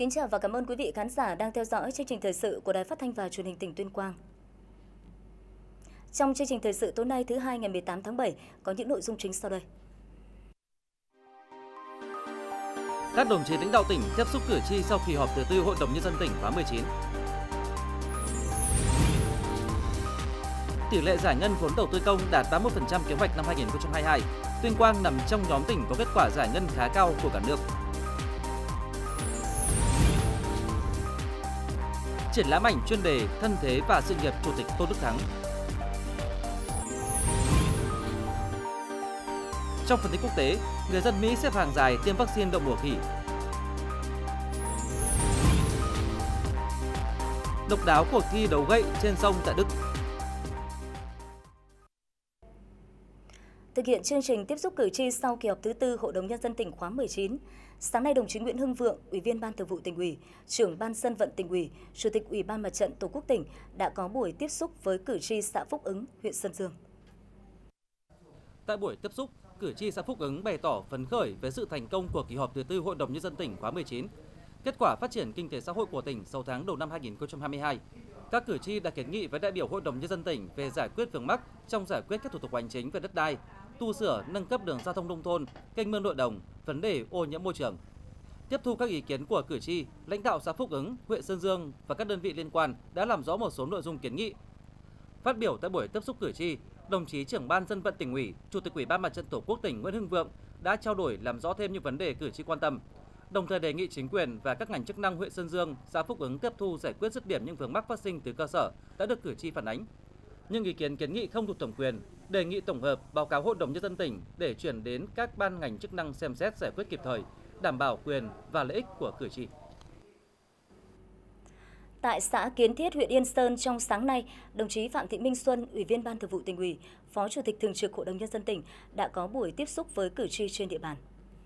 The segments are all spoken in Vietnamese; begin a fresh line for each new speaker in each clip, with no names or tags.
Kính chào và cảm ơn quý vị khán giả đang theo dõi chương trình thời sự của Đài Phát thanh và Truyền hình tỉnh Tuyên Quang. Trong chương trình thời sự tối nay thứ Hai ngày 18 tháng 7 có những nội dung chính sau đây.
Các đồng chí lãnh đạo tỉnh tiếp xúc cử tri sau kỳ họp thứ tư Hội đồng Nhân dân tỉnh khóa 19. Tỷ lệ giải ngân vốn đầu tư công đạt 81% kế hoạch năm 2022. Tuyên Quang nằm trong nhóm tỉnh có kết quả giải ngân khá cao của cả nước. Triển lãm ảnh chuyên đề Thân thế và sự nghiệp Chủ tịch Tôn Đức Thắng. Trong phần tin quốc tế, người dân Mỹ xếp hàng dài tiêm vaccine đậu mùa khỉ. Độc đáo cuộc thi đấu gậy trên sông tại Đức.
Thực hiện chương trình tiếp xúc cử tri sau kỳ họp thứ tư Hội đồng Nhân dân tỉnh khóa 19, sáng nay đồng chí Nguyễn Hưng Vượng, Ủy viên Ban Thường vụ Tỉnh ủy, Trưởng Ban Dân vận Tỉnh ủy, Chủ tịch Ủy ban Mặt trận Tổ quốc tỉnh đã có buổi tiếp xúc với cử tri xã Phúc Ứng, huyện Sơn Dương.
Tại buổi tiếp xúc, cử tri xã Phúc Ứng bày tỏ phấn khởi với sự thành công của kỳ họp thứ tư Hội đồng Nhân dân tỉnh khóa 19, kết quả phát triển kinh tế xã hội của tỉnh 6 tháng đầu năm 2022. Các cử tri đã kiến nghị với đại biểu Hội đồng Nhân dân tỉnh về giải quyết vướng mắc trong giải quyết các thủ tục hành chính về đất đai, tu sửa, nâng cấp đường giao thông nông thôn, kênh mương nội đồng, vấn đề ô nhiễm môi trường. Tiếp thu các ý kiến của cử tri, lãnh đạo xã Phúc Ứng, huyện Sơn Dương và các đơn vị liên quan đã làm rõ một số nội dung kiến nghị. Phát biểu tại buổi tiếp xúc cử tri, đồng chí Trưởng Ban Dân vận Tỉnh ủy, Chủ tịch Ủy ban Mặt trận Tổ quốc tỉnh Nguyễn Hưng Vượng đã trao đổi làm rõ thêm những vấn đề cử tri quan tâm, đồng thời đề nghị chính quyền và các ngành chức năng huyện Sơn Dương, xã Phúc Ứng tiếp thu giải quyết dứt điểm những vướng mắc phát sinh từ cơ sở đã được cử tri phản ánh. Những ý kiến kiến nghị không thuộc thẩm quyền, đề nghị tổng hợp báo cáo Hội đồng Nhân dân tỉnh để chuyển đến các ban ngành chức năng xem xét giải quyết kịp thời, đảm bảo quyền và lợi ích của cử tri.
Tại xã Kiến Thiết, huyện Yên Sơn trong sáng nay, đồng chí Phạm Thị Minh Xuân, Ủy viên Ban Thường vụ Tỉnh ủy, Phó Chủ tịch Thường trực Hội đồng Nhân dân tỉnh đã có buổi tiếp xúc với cử tri trên địa bàn.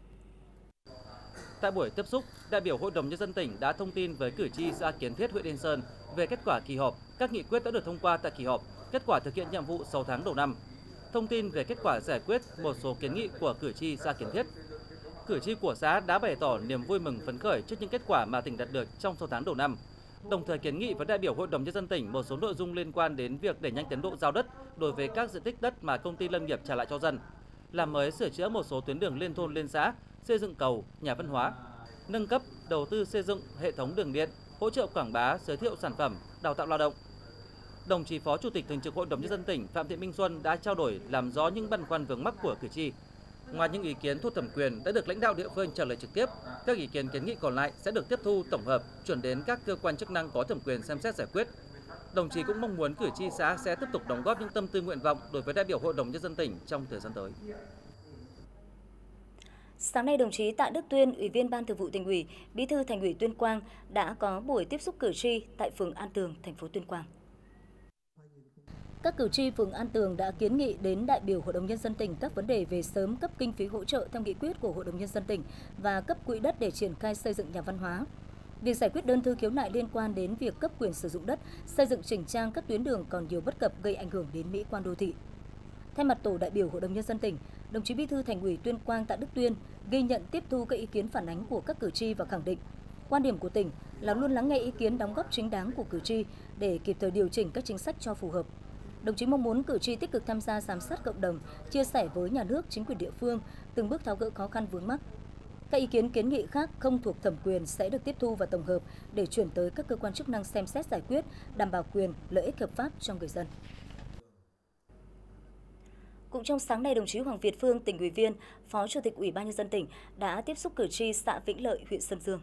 Tại buổi tiếp xúc, đại biểu Hội đồng Nhân dân tỉnh đã thông tin với cử tri xã Kiến Thiết, huyện Yên Sơn về kết quả kỳ họp, các nghị quyết đã được thông qua tại kỳ họp, kết quả thực hiện nhiệm vụ 6 tháng đầu năm, thông tin về kết quả giải quyết một số kiến nghị của cử tri xã Kiến Thiết. Cử tri của xã đã bày tỏ niềm vui mừng phấn khởi trước những kết quả mà tỉnh đạt được trong 6 tháng đầu năm, đồng thời kiến nghị với đại biểu Hội đồng Nhân dân tỉnh một số nội dung liên quan đến việc đẩy nhanh tiến độ giao đất đối với các diện tích đất mà công ty lâm nghiệp trả lại cho dân, làm mới sửa chữa một số tuyến đường liên thôn liên xã, xây dựng cầu, nhà văn hóa, nâng cấp, đầu tư xây dựng hệ thống đường điện, hỗ trợ quảng bá, giới thiệu sản phẩm, đào tạo lao động. Đồng chí Phó Chủ tịch Thường trực Hội đồng Nhân dân tỉnh Phạm Thị Minh Xuân đã trao đổi làm rõ những băn khoăn vướng mắc của cử tri. Ngoài những ý kiến thuộc thẩm quyền đã được lãnh đạo địa phương trả lời trực tiếp, các ý kiến kiến nghị còn lại sẽ được tiếp thu tổng hợp, chuyển đến các cơ quan chức năng có thẩm quyền xem xét giải quyết. Đồng chí cũng mong muốn cử tri xã sẽ tiếp tục đóng góp những tâm tư nguyện vọng đối với đại biểu Hội đồng Nhân dân tỉnh trong thời gian tới.
Sáng nay, đồng chí Tạ Đức Tuyên, Ủy viên Ban Thường vụ Tỉnh ủy, Bí thư Thành ủy Tuyên Quang đã có buổi tiếp xúc cử tri tại phường An Tường, thành phố Tuyên Quang. Các cử tri phường An Tường đã kiến nghị đến đại biểu Hội đồng Nhân dân tỉnh các vấn đề về sớm cấp kinh phí hỗ trợ theo nghị quyết của Hội đồng Nhân dân tỉnh và cấp quỹ đất để triển khai xây dựng nhà văn hóa. Việc giải quyết đơn thư khiếu nại liên quan đến việc cấp quyền sử dụng đất, xây dựng chỉnh trang các tuyến đường còn nhiều bất cập gây ảnh hưởng đến mỹ quan đô thị. Thay mặt tổ đại biểu Hội đồng Nhân dân tỉnh, đồng chí Bí thư Thành ủy Tuyên Quang Tạ Đức Tuyên ghi nhận tiếp thu các ý kiến phản ánh của các cử tri và khẳng định quan điểm của tỉnh là luôn lắng nghe ý kiến đóng góp chính đáng của cử tri để kịp thời điều chỉnh các chính sách cho phù hợp. Đồng chí mong muốn cử tri tích cực tham gia giám sát cộng đồng, chia sẻ với nhà nước, chính quyền địa phương, từng bước tháo gỡ khó khăn vướng mắc. Các ý kiến kiến nghị khác không thuộc thẩm quyền sẽ được tiếp thu và tổng hợp để chuyển tới các cơ quan chức năng xem xét giải quyết, đảm bảo quyền, lợi ích hợp pháp cho người dân. Cũng trong sáng nay, đồng chí Hoàng Việt Phương, Tỉnh ủy viên, Phó Chủ tịch Ủy ban Nhân dân tỉnh đã tiếp xúc cử tri xã Vĩnh Lợi, huyện Sơn Dương.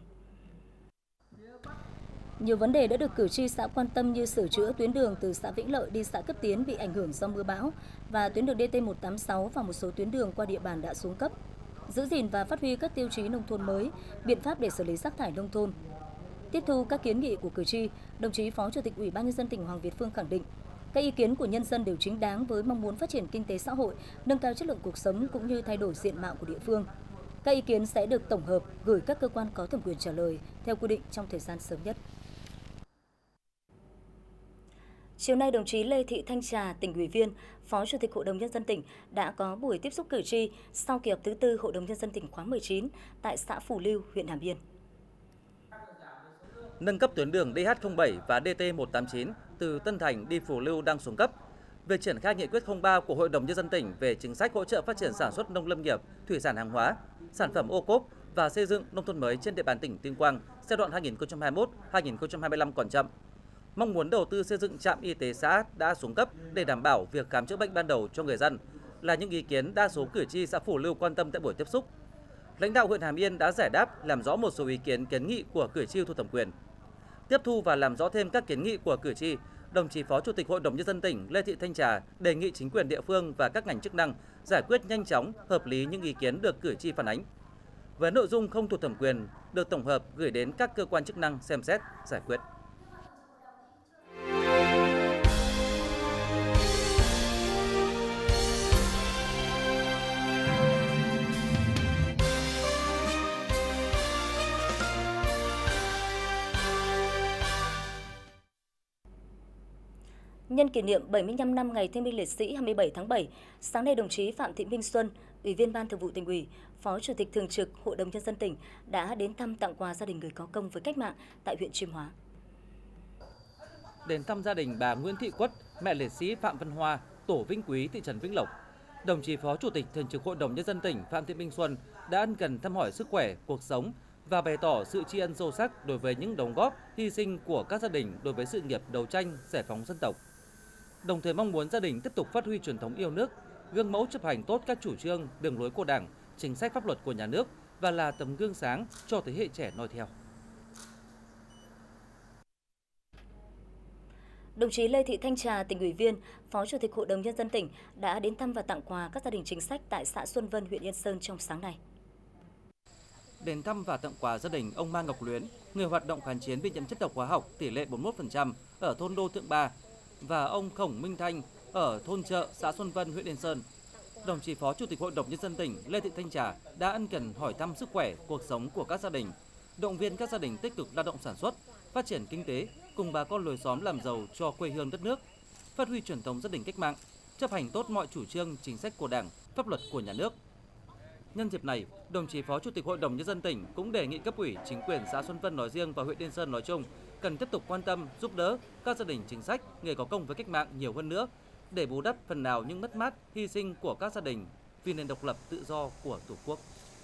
Nhiều vấn đề đã được cử tri xã quan tâm như sửa chữa tuyến đường từ xã Vĩnh Lợi đi xã Cấp Tiến bị ảnh hưởng do mưa bão và tuyến đường DT186 và một số tuyến đường qua địa bàn đã xuống cấp. Giữ gìn và phát huy các tiêu chí nông thôn mới, biện pháp để xử lý rác thải nông thôn. Tiếp thu các kiến nghị của cử tri, đồng chí Phó Chủ tịch Ủy ban Nhân dân tỉnh Hoàng Việt Phương khẳng định các ý kiến của nhân dân đều chính đáng với mong muốn phát triển kinh tế xã hội, nâng cao chất lượng cuộc sống cũng như thay đổi diện mạo của địa phương. Các ý kiến sẽ được tổng hợp gửi các cơ quan có thẩm quyền trả lời theo quy định trong thời gian sớm nhất. Chiều nay, đồng chí Lê Thị Thanh Trà, Tỉnh ủy viên, Phó Chủ tịch Hội đồng Nhân dân tỉnh đã có buổi tiếp xúc cử tri sau kỳ họp thứ tư Hội đồng Nhân dân tỉnh khóa 19 tại xã Phù Lưu, huyện Hàm Yên.
nâng cấp tuyến đường DH07 và DT189 từ Tân Thành đi Phù Lưu đang xuống cấp. Việc triển khai nghị quyết 03 của Hội đồng Nhân dân tỉnh về chính sách hỗ trợ phát triển sản xuất nông lâm nghiệp, thủy sản hàng hóa, sản phẩm ô cốp và xây dựng nông thôn mới trên địa bàn tỉnh Tuyên Quang giai đoạn 2021-2025 còn chậm. Mong muốn đầu tư xây dựng trạm y tế xã đã xuống cấp để đảm bảo việc khám chữa bệnh ban đầu cho người dân là những ý kiến đa số cử tri xã Phù Lưu quan tâm tại buổi tiếp xúc. Lãnh đạo huyện Hàm Yên đã giải đáp, làm rõ một số ý kiến kiến nghị của cử tri thuộc thẩm quyền. Tiếp thu và làm rõ thêm các kiến nghị của cử tri, đồng chí Phó Chủ tịch Hội đồng Nhân dân tỉnh Lê Thị Thanh Trà đề nghị chính quyền địa phương và các ngành chức năng giải quyết nhanh chóng, hợp lý những ý kiến được cử tri phản ánh. Với nội dung không thuộc thẩm quyền, được tổng hợp gửi đến các cơ quan chức năng xem xét, giải quyết.
Nhân kỷ niệm 75 năm Ngày Thương binh Liệt sĩ 27 tháng 7, sáng nay đồng chí Phạm Thị Minh Xuân, Ủy viên Ban Thường vụ Tỉnh ủy, Phó Chủ tịch Thường trực Hội đồng Nhân dân tỉnh đã đến thăm tặng quà gia đình người có công với cách mạng tại huyện Chiêm Hóa.
Đến thăm gia đình bà Nguyễn Thị Quất, mẹ liệt sĩ Phạm Văn Hoa, tổ Vĩnh Quý, thị trấn Vĩnh Lộc, đồng chí Phó Chủ tịch Thường trực Hội đồng Nhân dân tỉnh Phạm Thị Minh Xuân đã ân cần thăm hỏi sức khỏe, cuộc sống và bày tỏ sự tri ân sâu sắc đối với những đóng góp, hy sinh của các gia đình đối với sự nghiệp đấu tranh, giải phóng dân tộc. Đồng thời mong muốn gia đình tiếp tục phát huy truyền thống yêu nước, gương mẫu chấp hành tốt các chủ trương, đường lối của Đảng, chính sách pháp luật của nhà nước và là tấm gương sáng cho thế hệ trẻ noi theo.
Đồng chí Lê Thị Thanh Trà, tỉnh ủy viên, Phó Chủ tịch Hội đồng Nhân dân tỉnh đã đến thăm và tặng quà các gia đình chính sách tại xã Xuân Vân, huyện Yên Sơn trong sáng nay.
Đến thăm và tặng quà gia đình ông Ma Ngọc Luyến, người hoạt động kháng chiến bị nhiễm chất độc hóa học tỷ lệ 41% ở thôn Đô Thượng Ba, và ông Khổng Minh Thanh ở thôn Chợ, xã Xuân Vân, huyện Yên Sơn. Đồng chí Phó Chủ tịch Hội đồng Nhân dân tỉnh Lê Thị Thanh Trà đã ân cần hỏi thăm sức khỏe, cuộc sống của các gia đình, động viên các gia đình tích cực lao động sản xuất, phát triển kinh tế, cùng bà con lối xóm làm giàu cho quê hương đất nước, phát huy truyền thống gia đình cách mạng, chấp hành tốt mọi chủ trương, chính sách của Đảng, pháp luật của nhà nước. Nhân dịp này, đồng chí Phó Chủ tịch Hội đồng Nhân dân tỉnh cũng đề nghị cấp ủy, chính quyền xã Xuân Vân nói riêng và huyện Yên Sơn nói chung cần tiếp tục quan tâm, giúp đỡ các gia đình chính sách, người có công với cách mạng nhiều hơn nữa để bù đắp phần nào những mất mát, hy sinh của các gia đình vì nền độc lập tự do của Tổ quốc.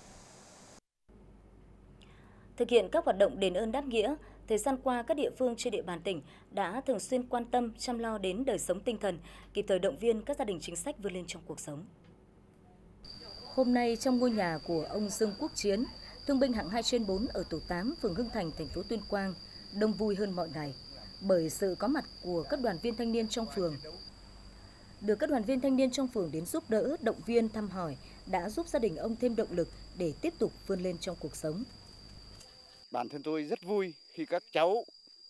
Thực hiện các hoạt động đền ơn đáp nghĩa, thời gian qua các địa phương trên địa bàn tỉnh đã thường xuyên quan tâm, chăm lo đến đời sống tinh thần, kịp thời động viên các gia đình chính sách vươn lên trong cuộc sống. Hôm nay trong ngôi nhà của ông Dương Quốc Chiến, thương binh hạng 2/4 ở tổ 8, phường Hưng Thành, thành phố Tuyên Quang, đông vui hơn mọi ngày bởi sự có mặt của các đoàn viên thanh niên trong phường. Được các đoàn viên thanh niên trong phường đến giúp đỡ, động viên, thăm hỏi đã giúp gia đình ông thêm động lực để tiếp tục vươn lên trong cuộc sống.
Bản thân tôi rất vui khi các cháu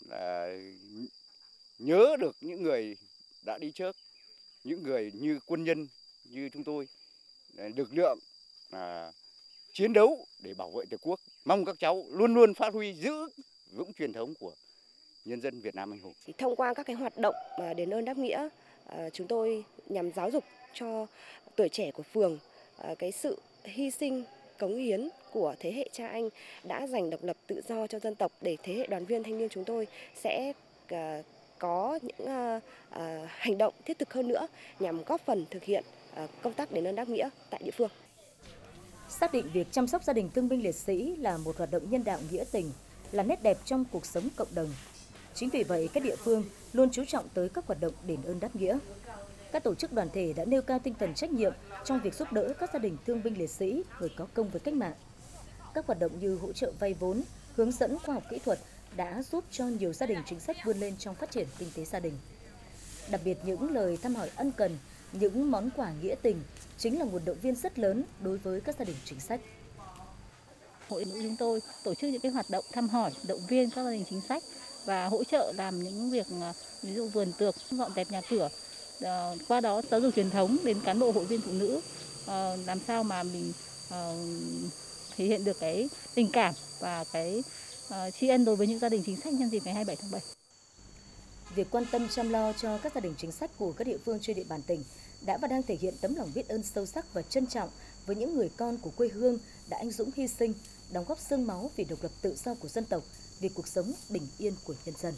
nhớ được những người đã đi trước, những người như quân nhân như chúng tôi, lực lượng chiến đấu để bảo vệ Tổ quốc. Mong các cháu luôn luôn phát huy giữ vững truyền thống của nhân dân Việt Nam anh hùng.
Thông qua các cái hoạt động đền ơn đáp nghĩa, chúng tôi nhằm giáo dục cho tuổi trẻ của phường cái sự hy sinh, cống hiến của thế hệ cha anh đã giành độc lập tự do cho dân tộc, để thế hệ đoàn viên thanh niên chúng tôi sẽ có những hành động thiết thực hơn nữa nhằm góp phần thực hiện công tác đền ơn đáp nghĩa tại địa phương.
Xác định việc chăm sóc gia đình thương binh liệt sĩ là một hoạt động nhân đạo nghĩa tình, là nét đẹp trong cuộc sống cộng đồng. Chính vì vậy, các địa phương luôn chú trọng tới các hoạt động đền ơn đáp nghĩa. Các tổ chức đoàn thể đã nêu cao tinh thần trách nhiệm trong việc giúp đỡ các gia đình thương binh liệt sĩ, người có công với cách mạng. Các hoạt động như hỗ trợ vay vốn, hướng dẫn khoa học kỹ thuật đã giúp cho nhiều gia đình chính sách vươn lên trong phát triển kinh tế gia đình. Đặc biệt những lời thăm hỏi ân cần, những món quà nghĩa tình chính là nguồn động viên rất lớn đối với các gia đình chính sách.
Hội nữ chúng tôi tổ chức những cái hoạt động thăm hỏi, động viên các gia đình chính sách và hỗ trợ làm những việc ví dụ vườn tược, dọn dẹp nhà cửa. Qua đó giáo dục truyền thống đến cán bộ hội viên phụ nữ, làm sao mà mình thể hiện được cái tình cảm và cái tri ân đối với những gia đình chính sách nhân dịp ngày 27 tháng 7.
Việc quan tâm chăm lo cho các gia đình chính sách của các địa phương trên địa bàn tỉnh đã và đang thể hiện tấm lòng biết ơn sâu sắc và trân trọng với những người con của quê hương đã anh dũng hy sinh, đóng góp xương máu vì độc lập tự do của dân tộc, vì cuộc sống bình yên của nhân dân.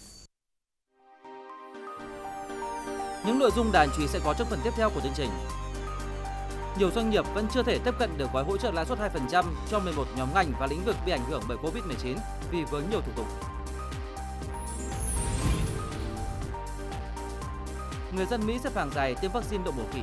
Những nội dung đáng chú ý sẽ có trong phần tiếp theo của chương trình. Nhiều doanh nghiệp vẫn chưa thể tiếp cận được gói hỗ trợ lãi suất 2% cho 11 nhóm ngành và lĩnh vực bị ảnh hưởng bởi Covid-19 vì vướng nhiều thủ tục. Người dân Mỹ xếp hàng dài tiêm vaccine đậu mùa khỉ.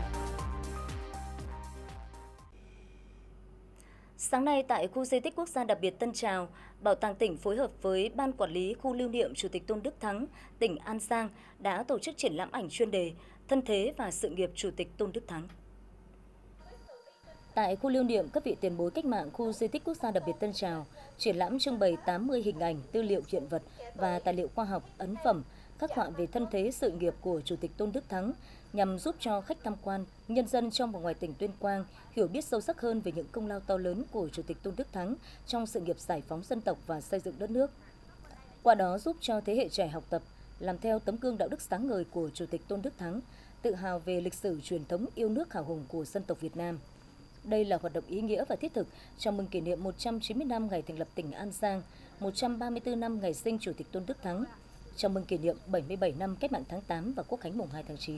Sáng nay tại khu di tích quốc gia đặc biệt Tân Trào, Bảo tàng tỉnh phối hợp với Ban Quản lý khu lưu niệm Chủ tịch Tôn Đức Thắng, tỉnh An Giang đã tổ chức triển lãm ảnh chuyên đề Thân thế và sự nghiệp Chủ tịch Tôn Đức Thắng. Tại khu lưu niệm các vị tiền bối cách mạng khu di tích quốc gia đặc biệt Tân Trào, triển lãm trưng bày 80 hình ảnh, tư liệu hiện vật và tài liệu khoa học, ấn phẩm, khắc họa về thân thế sự nghiệp của Chủ tịch Tôn Đức Thắng nhằm giúp cho khách tham quan, nhân dân trong và ngoài tỉnh Tuyên Quang hiểu biết sâu sắc hơn về những công lao to lớn của Chủ tịch Tôn Đức Thắng trong sự nghiệp giải phóng dân tộc và xây dựng đất nước. Qua đó giúp cho thế hệ trẻ học tập, làm theo tấm gương đạo đức sáng ngời của Chủ tịch Tôn Đức Thắng, tự hào về lịch sử truyền thống yêu nước hào hùng của dân tộc Việt Nam. Đây là hoạt động ý nghĩa và thiết thực chào mừng kỷ niệm 190 năm ngày thành lập tỉnh An Giang, 134 năm ngày sinh Chủ tịch Tôn Đức Thắng, chào mừng kỷ niệm 77 năm Cách mạng tháng 8 và Quốc khánh mùng 2 tháng 9.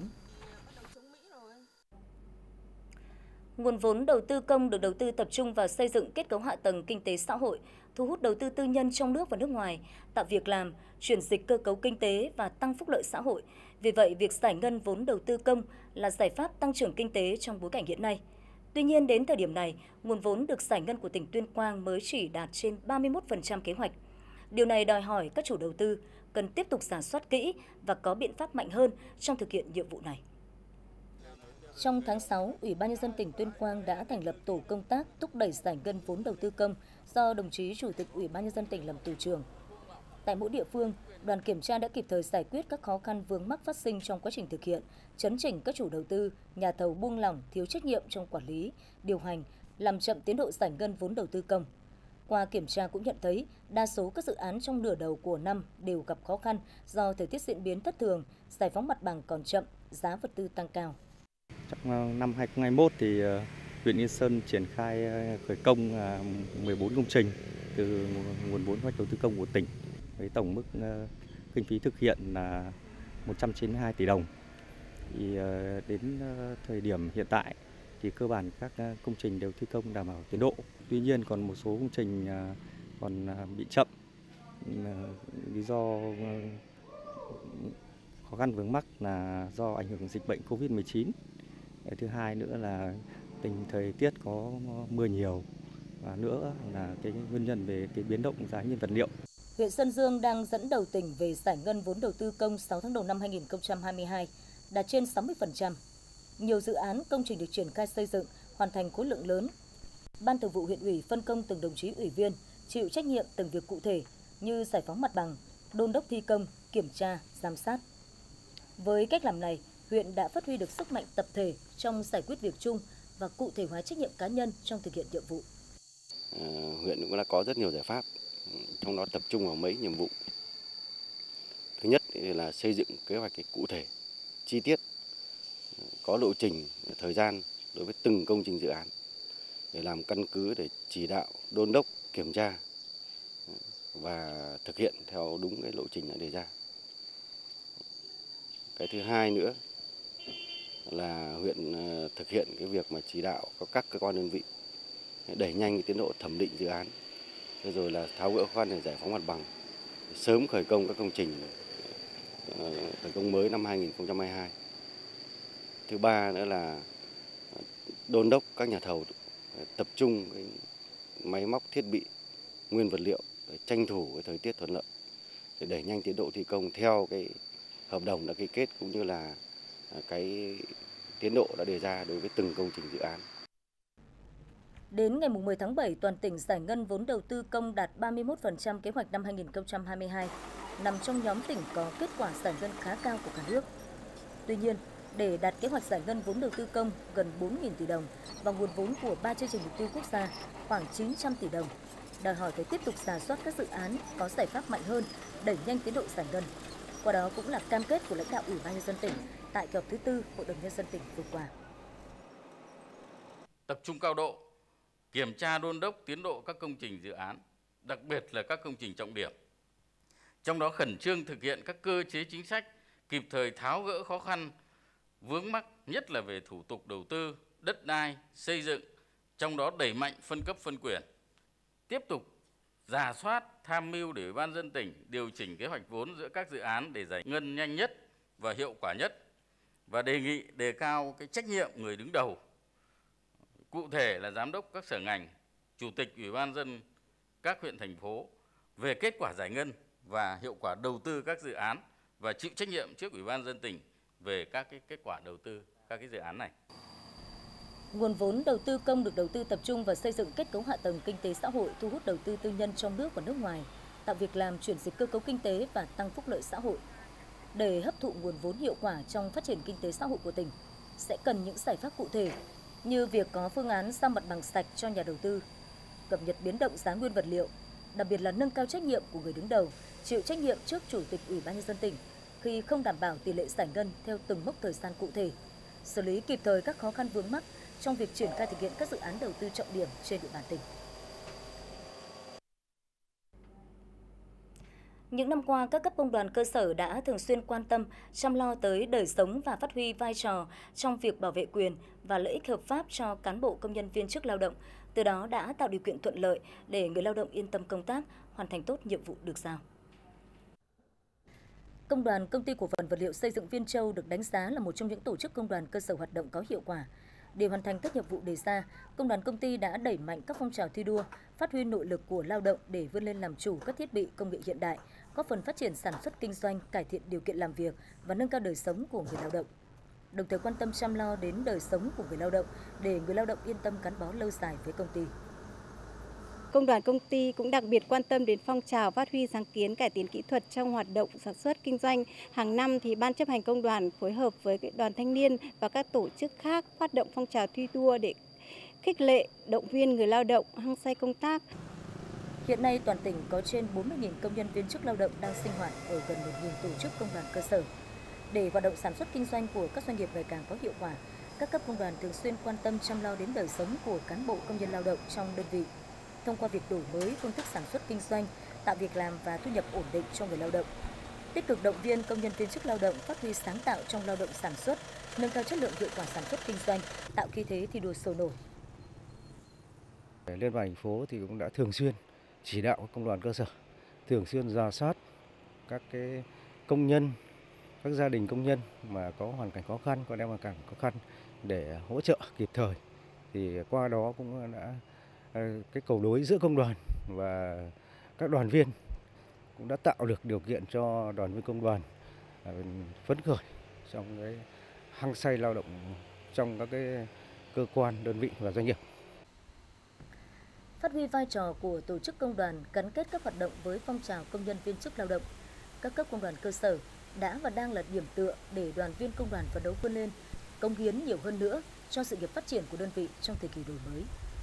Nguồn vốn đầu tư công được đầu tư tập trung vào xây dựng kết cấu hạ tầng kinh tế xã hội, thu hút đầu tư tư nhân trong nước và nước ngoài, tạo việc làm, chuyển dịch cơ cấu kinh tế và tăng phúc lợi xã hội. Vì vậy, việc giải ngân vốn đầu tư công là giải pháp tăng trưởng kinh tế trong bối cảnh hiện nay. Tuy nhiên, đến thời điểm này, nguồn vốn được giải ngân của tỉnh Tuyên Quang mới chỉ đạt trên 31% kế hoạch. Điều này đòi hỏi các chủ đầu tư cần tiếp tục rà soát kỹ và có biện pháp mạnh hơn trong thực hiện nhiệm vụ này. Trong tháng 6, Ủy ban Nhân dân tỉnh Tuyên Quang đã thành lập tổ công tác thúc đẩy giải ngân vốn đầu tư công do đồng chí Chủ tịch Ủy ban Nhân dân tỉnh làm tổ trưởng. Tại mỗi địa phương, đoàn kiểm tra đã kịp thời giải quyết các khó khăn vướng mắc phát sinh trong quá trình thực hiện, chấn chỉnh các chủ đầu tư, nhà thầu buông lỏng, thiếu trách nhiệm trong quản lý, điều hành, làm chậm tiến độ giải ngân vốn đầu tư công. Qua kiểm tra cũng nhận thấy, đa số các dự án trong nửa đầu của năm đều gặp khó khăn do thời tiết diễn biến thất thường, giải phóng mặt bằng còn chậm, giá vật tư tăng cao.
Trong năm 2021 thì huyện Yên Sơn triển khai khởi công 14 công trình từ nguồn vốn hoạch đầu tư công của tỉnh với tổng mức kinh phí thực hiện là 192 tỷ đồng. Thì đến thời điểm hiện tại thì cơ bản các công trình đều thi công đảm bảo tiến độ. Tuy nhiên còn một số công trình còn bị chậm. Lý do khó khăn vướng mắc là do ảnh hưởng dịch bệnh Covid-19. Thứ hai nữa là tình thời tiết có mưa nhiều và nữa là cái nguyên nhân về cái biến động giá nhiên vật liệu.
Huyện Sơn Dương đang dẫn đầu tỉnh về giải ngân vốn đầu tư công 6 tháng đầu năm 2022, đạt trên 60%. Nhiều dự án công trình được triển khai xây dựng, hoàn thành khối lượng lớn. Ban Thường vụ huyện ủy phân công từng đồng chí ủy viên chịu trách nhiệm từng việc cụ thể như giải phóng mặt bằng, đôn đốc thi công, kiểm tra, giám sát. Với cách làm này, huyện đã phát huy được sức mạnh tập thể trong giải quyết việc chung và cụ thể hóa trách nhiệm cá nhân trong thực hiện nhiệm vụ.
Huyện cũng đã có rất nhiều giải pháp, trong đó tập trung vào mấy nhiệm vụ. Thứ nhất là xây dựng kế hoạch cụ thể, chi tiết, có lộ trình, thời gian đối với từng công trình dự án để làm căn cứ để chỉ đạo, đôn đốc, kiểm tra và thực hiện theo đúng cái lộ trình đã đề ra. Cái thứ hai nữa là huyện thực hiện cái việc mà chỉ đạo các cơ quan đơn vị đẩy nhanh cái tiến độ thẩm định dự án, rồi là tháo gỡ khó khăn để giải phóng mặt bằng, sớm khởi công các công trình khởi công mới năm 2022. Thứ ba nữa là đôn đốc các nhà thầu tập trung cái máy móc thiết bị, nguyên vật liệu để tranh thủ cái thời tiết thuận lợi để đẩy nhanh tiến độ thi công theo cái hợp đồng đã ký kết cũng như là cái tiến độ đã đề ra đối với từng công trình dự án.
Đến ngày 10 tháng 7, toàn tỉnh giải ngân vốn đầu tư công đạt 31% kế hoạch năm 2022, nằm trong nhóm tỉnh có kết quả giải ngân khá cao của cả nước. Tuy nhiên, để đạt kế hoạch giải ngân vốn đầu tư công gần 4.000 tỷ đồng và nguồn vốn của 3 chương trình mục tiêu quốc gia khoảng 900 tỷ đồng, đòi hỏi phải tiếp tục rà soát các dự án có giải pháp mạnh hơn, đẩy nhanh tiến độ giải ngân. Qua đó cũng là cam kết của lãnh đạo Ủy ban nhân dân tỉnh tại kỳ họp thứ 4 Hội đồng nhân dân tỉnh vừa qua.
Tập trung cao độ kiểm tra đôn đốc tiến độ các công trình dự án, đặc biệt là các công trình trọng điểm. Trong đó khẩn trương thực hiện các cơ chế chính sách, kịp thời tháo gỡ khó khăn, vướng mắc, nhất là về thủ tục đầu tư, đất đai, xây dựng, trong đó đẩy mạnh phân cấp phân quyền. Tiếp tục rà soát, tham mưu để Ủy ban nhân dân tỉnh điều chỉnh kế hoạch vốn giữa các dự án để giải ngân nhanh nhất và hiệu quả nhất, và đề nghị đề cao cái trách nhiệm người đứng đầu. Cụ thể là giám đốc các sở ngành, chủ tịch Ủy ban nhân dân các huyện thành phố về kết quả giải ngân và hiệu quả đầu tư các dự án và chịu trách nhiệm trước Ủy ban nhân dân tỉnh về các cái kết quả đầu tư các cái dự án này.
Nguồn vốn đầu tư công được đầu tư tập trung vào xây dựng kết cấu hạ tầng kinh tế xã hội, thu hút đầu tư tư nhân trong nước và nước ngoài, tạo việc làm, chuyển dịch cơ cấu kinh tế và tăng phúc lợi xã hội. Để hấp thụ nguồn vốn hiệu quả trong phát triển kinh tế xã hội của tỉnh, sẽ cần những giải pháp cụ thể như việc có phương án giao mặt bằng sạch cho nhà đầu tư, cập nhật biến động giá nguyên vật liệu, đặc biệt là nâng cao trách nhiệm của người đứng đầu, chịu trách nhiệm trước Chủ tịch Ủy ban nhân dân tỉnh khi không đảm bảo tỷ lệ giải ngân theo từng mốc thời gian cụ thể, xử lý kịp thời các khó khăn vướng mắc trong việc triển khai thực hiện các dự án đầu tư trọng điểm trên địa bàn tỉnh. Những năm qua, các cấp công đoàn cơ sở đã thường xuyên quan tâm, chăm lo tới đời sống và phát huy vai trò trong việc bảo vệ quyền và lợi ích hợp pháp cho cán bộ công nhân viên chức lao động, từ đó đã tạo điều kiện thuận lợi để người lao động yên tâm công tác, hoàn thành tốt nhiệm vụ được giao. Công đoàn Công ty Cổ phần Vật liệu Xây dựng Viên Châu được đánh giá là một trong những tổ chức công đoàn cơ sở hoạt động có hiệu quả. Để hoàn thành các nhiệm vụ đề ra, công đoàn công ty đã đẩy mạnh các phong trào thi đua, phát huy nội lực của lao động để vươn lên làm chủ các thiết bị công nghệ hiện đại, góp phần phát triển sản xuất kinh doanh, cải thiện điều kiện làm việc và nâng cao đời sống của người lao động. Đồng thời quan tâm chăm lo đến đời sống của người lao động để người lao động yên tâm gắn bó lâu dài với công ty.
Công đoàn công ty cũng đặc biệt quan tâm đến phong trào phát huy sáng kiến, cải tiến kỹ thuật trong hoạt động sản xuất kinh doanh. Hàng năm thì Ban chấp hành công đoàn phối hợp với đoàn thanh niên và các tổ chức khác phát động phong trào thi đua để khích lệ, động viên người lao động hăng say công tác.
Hiện nay toàn tỉnh có trên 40.000 công nhân viên chức lao động đang sinh hoạt ở gần 1.000 tổ chức công đoàn cơ sở. Để hoạt động sản xuất kinh doanh của các doanh nghiệp ngày càng có hiệu quả, các cấp công đoàn thường xuyên quan tâm chăm lo đến đời sống của cán bộ công nhân lao động trong đơn vị, thông qua việc đổi mới phương thức sản xuất kinh doanh, tạo việc làm và thu nhập ổn định cho người lao động. Tích cực động viên công nhân viên chức lao động phát huy sáng tạo trong lao động sản xuất, nâng cao chất lượng hiệu quả sản xuất kinh doanh, tạo khí thế thi đua sôi nổi.
Liên đoàn thành phố thì cũng đã thường xuyên chỉ đạo các công đoàn cơ sở thường xuyên rà soát các cái công nhân, các gia đình công nhân mà có hoàn cảnh khó khăn, có em hoàn cảnh khó khăn để hỗ trợ kịp thời. Thì qua đó cũng đã cái cầu nối giữa công đoàn và các đoàn viên cũng đã tạo được điều kiện cho đoàn viên công đoàn phấn khởi trong cái hăng say lao động trong các cái cơ quan, đơn vị và doanh nghiệp.
Phát huy vai trò của tổ chức công đoàn gắn kết các hoạt động với phong trào công nhân viên chức lao động, các cấp công đoàn cơ sở đã và đang là điểm tựa để đoàn viên công đoàn phấn đấu vươn lên, cống hiến nhiều hơn nữa cho sự nghiệp phát triển của đơn vị trong thời kỳ đổi mới.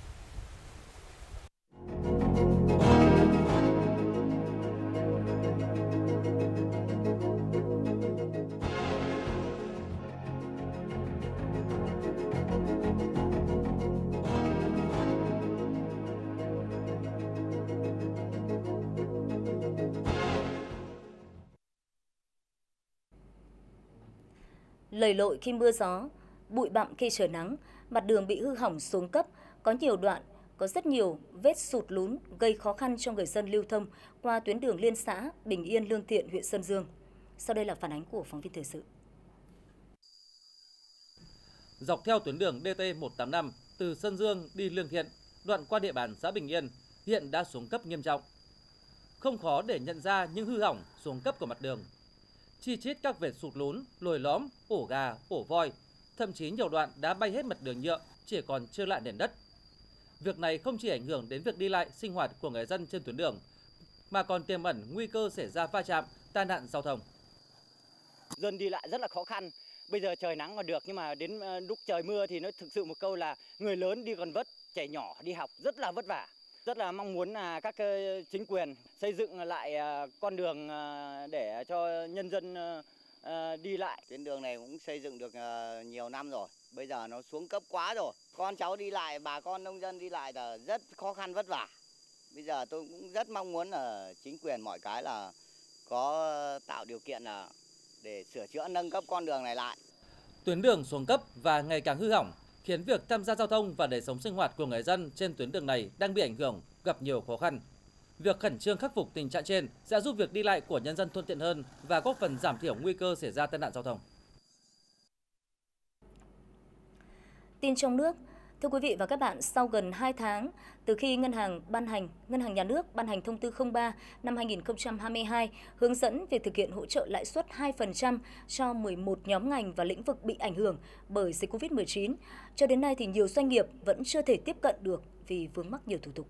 Lầy lội khi mưa gió, bụi bặm khi trời nắng, mặt đường bị hư hỏng xuống cấp, có nhiều đoạn có rất nhiều vết sụt lún gây khó khăn cho người dân lưu thông qua tuyến đường liên xã Bình Yên, Lương Thiện, huyện Sơn Dương. Sau đây là phản ánh của phóng viên thời sự.
Dọc theo tuyến đường DT185 từ Sơn Dương đi Lương Thiện, đoạn qua địa bàn xã Bình Yên hiện đã xuống cấp nghiêm trọng. Không khó để nhận ra những hư hỏng xuống cấp của mặt đường. Chi chít các vệt sụt lún, lồi lõm, ổ gà, ổ voi, thậm chí nhiều đoạn đã bay hết mặt đường nhựa, chỉ còn trơ lại nền đất. Việc này không chỉ ảnh hưởng đến việc đi lại, sinh hoạt của người dân trên tuyến đường, mà còn tiềm ẩn nguy cơ xảy ra va chạm, tai nạn giao thông.
Dân đi lại rất là khó khăn. Bây giờ trời nắng còn được, nhưng mà đến lúc trời mưa thì nó thực sự một câu là người lớn đi còn vất, trẻ nhỏ đi học rất là vất vả. Rất là mong muốn là các chính quyền xây dựng lại con đường để cho nhân dân đi lại.
Tuyến đường này cũng xây dựng được nhiều năm rồi, bây giờ nó xuống cấp quá rồi. Con cháu đi lại, bà con nông dân đi lại là rất khó khăn vất vả. Bây giờ tôi cũng rất mong muốn là chính quyền mọi cái là có tạo điều kiện là để sửa chữa nâng cấp con đường này lại.
Tuyến đường xuống cấp và ngày càng hư hỏng khiến việc tham gia giao thông và đời sống sinh hoạt của người dân trên tuyến đường này đang bị ảnh hưởng, gặp nhiều khó khăn. Việc khẩn trương khắc phục tình trạng trên sẽ giúp việc đi lại của nhân dân thuận tiện hơn và góp phần giảm thiểu nguy cơ xảy ra tai nạn giao thông.
Tin trong nước. Thưa quý vị và các bạn, sau gần 2 tháng từ khi Ngân hàng Nhà nước ban hành thông tư 03 năm 2022 hướng dẫn về thực hiện hỗ trợ lãi suất 2% cho 11 nhóm ngành và lĩnh vực bị ảnh hưởng bởi dịch Covid-19, cho đến nay thì nhiều doanh nghiệp vẫn chưa thể tiếp cận được vì vướng mắc nhiều thủ tục.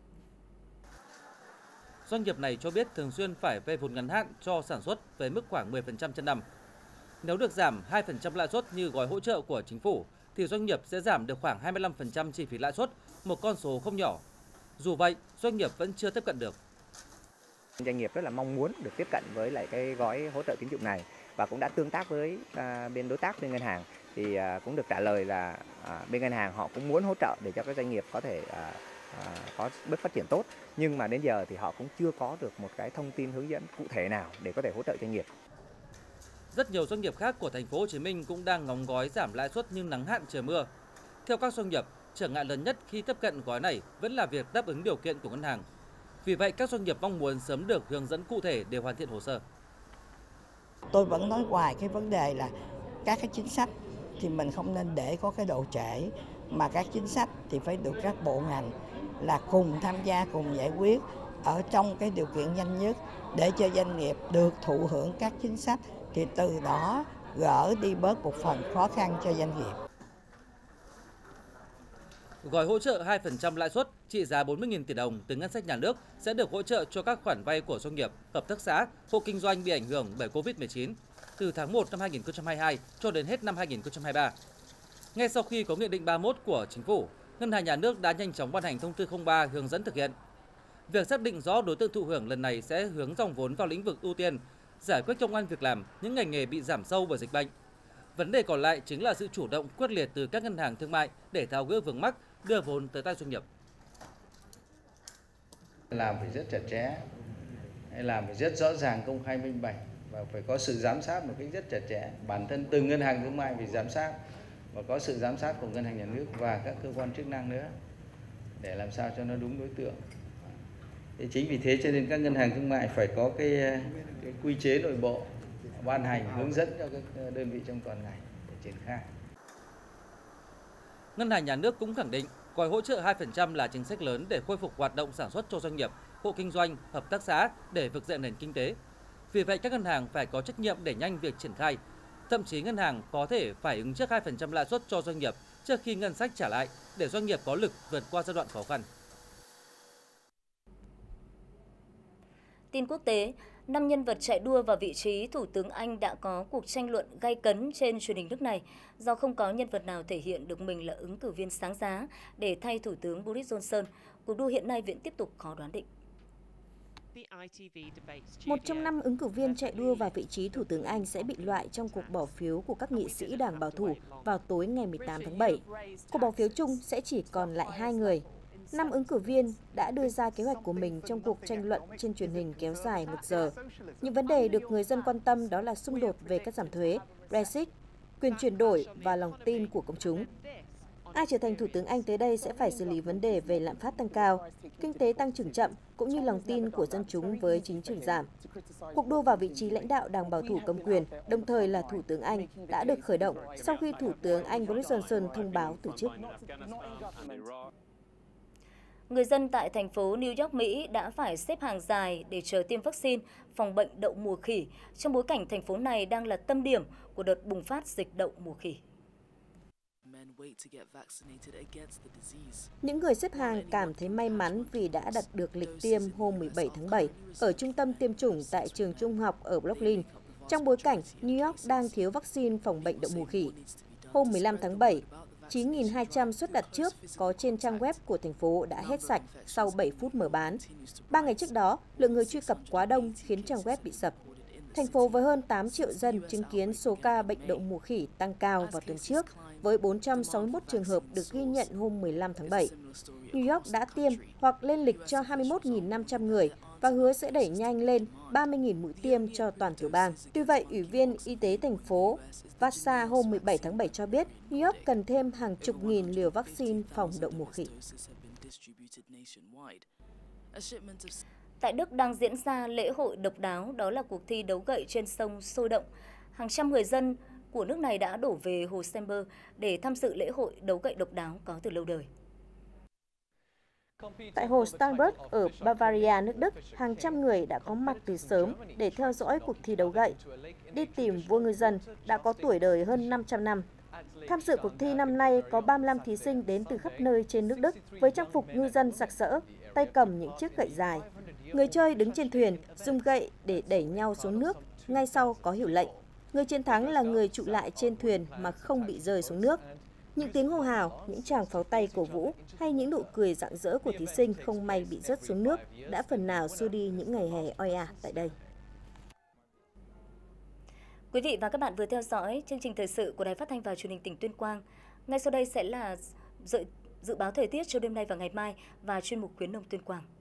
Doanh nghiệp này cho biết thường xuyên phải vay vốn ngắn hạn cho sản xuất với mức khoảng 10% trên năm. Nếu được giảm 2% lãi suất như gói hỗ trợ của chính phủ, thì doanh nghiệp sẽ giảm được khoảng 25% chi phí lãi suất, một con số không nhỏ. Dù vậy, doanh nghiệp vẫn chưa tiếp cận được.
Doanh nghiệp rất là mong muốn được tiếp cận với lại cái gói hỗ trợ tín dụng này và cũng đã tương tác với bên đối tác bên ngân hàng, thì cũng được trả lời là bên ngân hàng họ cũng muốn hỗ trợ để cho các doanh nghiệp có thể có bước phát triển tốt, nhưng mà đến giờ thì họ cũng chưa có được một cái thông tin hướng dẫn cụ thể nào để có thể hỗ trợ doanh nghiệp.
Rất nhiều doanh nghiệp khác của thành phố Hồ Chí Minh cũng đang ngóng gói giảm lãi suất nhưng nắng hạn trời mưa. Theo các doanh nghiệp, trở ngại lớn nhất khi tiếp cận gói này vẫn là việc đáp ứng điều kiện của ngân hàng. Vì vậy, các doanh nghiệp mong muốn sớm được hướng dẫn cụ thể để hoàn thiện hồ sơ.
Tôi vẫn nói hoài cái vấn đề là các cái chính sách thì mình không nên để có cái độ trễ, mà các chính sách thì phải được các bộ ngành là cùng tham gia, cùng giải quyết ở trong cái điều kiện nhanh nhất để cho doanh nghiệp được thụ hưởng các chính sách, thì từ đó gỡ đi bớt một phần khó khăn cho doanh nghiệp.
Gói hỗ trợ 2% lãi suất trị giá 40.000 tỷ đồng từ ngân sách nhà nước sẽ được hỗ trợ cho các khoản vay của doanh nghiệp, hợp tác xã, hộ kinh doanh bị ảnh hưởng bởi Covid-19 từ tháng 1 năm 2022 cho đến hết năm 2023. Ngay sau khi có Nghị định 31 của Chính phủ, Ngân hàng Nhà nước đã nhanh chóng ban hành thông tư 03 hướng dẫn thực hiện. Việc xác định rõ đối tượng thụ hưởng lần này sẽ hướng dòng vốn vào lĩnh vực ưu tiên, giải quyết công ăn việc làm, những ngành nghề bị giảm sâu bởi dịch bệnh. Vấn đề còn lại chính là sự chủ động quyết liệt từ các ngân hàng thương mại để tháo gỡ vướng mắc, đưa vốn tới tay doanh nghiệp.
Làm phải rất chặt chẽ, làm phải rất rõ ràng, công khai, minh bạch và phải có sự giám sát một cách rất chặt chẽ. Bản thân từng ngân hàng thương mại phải giám sát và có sự giám sát của ngân hàng nhà nước và các cơ quan chức năng nữa để làm sao cho nó đúng đối tượng. Thì chính vì thế cho nên các ngân hàng thương mại phải có cái quy chế nội bộ ban hành hướng dẫn cho các đơn vị trong toàn ngành để triển khai.
Ngân hàng Nhà nước cũng khẳng định gói hỗ trợ 2% là chính sách lớn để khôi phục hoạt động sản xuất cho doanh nghiệp, hộ kinh doanh, hợp tác xã để vực dậy nền kinh tế. Vì vậy các ngân hàng phải có trách nhiệm đẩy nhanh việc triển khai. Thậm chí ngân hàng có thể phải ứng trước 2% lãi suất cho doanh nghiệp trước khi ngân sách trả lại để doanh nghiệp có lực vượt qua giai đoạn khó khăn.
Tin quốc tế, 5 nhân vật chạy đua vào vị trí Thủ tướng Anh đã có cuộc tranh luận gay cấn trên truyền hình nước này do không có nhân vật nào thể hiện được mình là ứng cử viên sáng giá để thay Thủ tướng Boris Johnson. Cuộc đua hiện nay vẫn tiếp tục khó đoán định.
Một trong 5 ứng cử viên chạy đua vào vị trí Thủ tướng Anh sẽ bị loại trong cuộc bỏ phiếu của các nghị sĩ Đảng Bảo thủ vào tối ngày 18 tháng 7. Cuộc bỏ phiếu chung sẽ chỉ còn lại 2 người. 5 ứng cử viên đã đưa ra kế hoạch của mình trong cuộc tranh luận trên truyền hình kéo dài 1 giờ. Những vấn đề được người dân quan tâm đó là xung đột về cắt giảm thuế, Brexit, quyền chuyển đổi và lòng tin của công chúng. Ai trở thành Thủ tướng Anh tới đây sẽ phải xử lý vấn đề về lạm phát tăng cao, kinh tế tăng trưởng chậm cũng như lòng tin của dân chúng với chính trường giảm. Cuộc đua vào vị trí lãnh đạo Đảng Bảo thủ cầm quyền, đồng thời là Thủ tướng Anh, đã được khởi động sau khi Thủ tướng Anh Boris Johnson thông báo từ chức.
Người dân tại thành phố New York, Mỹ đã phải xếp hàng dài để chờ tiêm vaccine phòng bệnh đậu mùa khỉ, trong bối cảnh thành phố này đang là tâm điểm của đợt bùng phát dịch đậu mùa khỉ.
Những người xếp hàng cảm thấy may mắn vì đã đặt được lịch tiêm hôm 17 tháng 7 ở trung tâm tiêm chủng tại trường trung học ở Brooklyn, trong bối cảnh New York đang thiếu vaccine phòng bệnh đậu mùa khỉ. Hôm 15 tháng 7, 9.200 suất đặt trước có trên trang web của thành phố đã hết sạch sau 7 phút mở bán. 3 ngày trước đó, lượng người truy cập quá đông khiến trang web bị sập. Thành phố với hơn 8 triệu dân chứng kiến số ca bệnh đậu mùa khỉ tăng cao vào tuần trước, với 461 trường hợp được ghi nhận hôm 15 tháng 7. New York đã tiêm hoặc lên lịch cho 21.500 người và hứa sẽ đẩy nhanh lên 30.000 mũi tiêm cho toàn tiểu bang. Tuy vậy, Ủy viên Y tế thành phố Vasa hôm 17 tháng 7 cho biết New York cần thêm hàng chục nghìn liều vaccine phòng đậu mùa khỉ.
Tại Đức đang diễn ra lễ hội độc đáo, đó là cuộc thi đấu gậy trên sông sôi động. Hàng trăm người dân của nước này đã đổ về hồ Semper để tham dự lễ hội đấu gậy độc đáo có từ lâu đời.
Tại hồ Starnberg ở Bavaria, nước Đức, hàng trăm người đã có mặt từ sớm để theo dõi cuộc thi đấu gậy. Đi tìm vua ngư dân đã có tuổi đời hơn 500 năm. Tham dự cuộc thi năm nay có 35 thí sinh đến từ khắp nơi trên nước Đức với trang phục ngư dân sặc sỡ, tay cầm những chiếc gậy dài. Người chơi đứng trên thuyền, dùng gậy để đẩy nhau xuống nước, ngay sau có hiệu lệnh. Người chiến thắng là người trụ lại trên thuyền mà không bị rơi xuống nước. Những tiếng hô hào, những tràng pháo tay cổ vũ hay những nụ cười rạng rỡ của thí sinh không may bị rớt xuống nước đã phần nào xua đi những ngày hè oi ả tại đây.
Quý vị và các bạn vừa theo dõi chương trình thời sự của Đài Phát thanh và Truyền hình tỉnh Tuyên Quang. Ngay sau đây sẽ là dự báo thời tiết cho đêm nay và ngày mai và chuyên mục khuyến nông Tuyên Quang.